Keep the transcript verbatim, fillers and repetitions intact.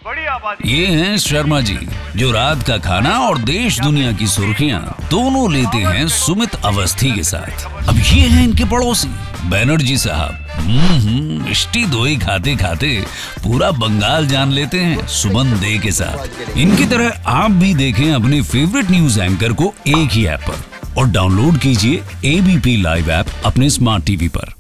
बड़ी आबादी। ये हैं शर्मा जी, जो रात का खाना और देश दुनिया की सुर्खियां दोनों लेते हैं सुमित अवस्थी के साथ। अब ये हैं इनके पड़ोसी बनर्जी साहब। हम्म मिष्टी दोई खाते खाते पूरा बंगाल जान लेते हैं सुमन दे के साथ। इनकी तरह आप भी देखें अपने फेवरेट न्यूज एंकर को एक ही ऐप पर और डाउनलोड कीजिए एबीपी लाइव ऐप अपने स्मार्ट टीवी पर।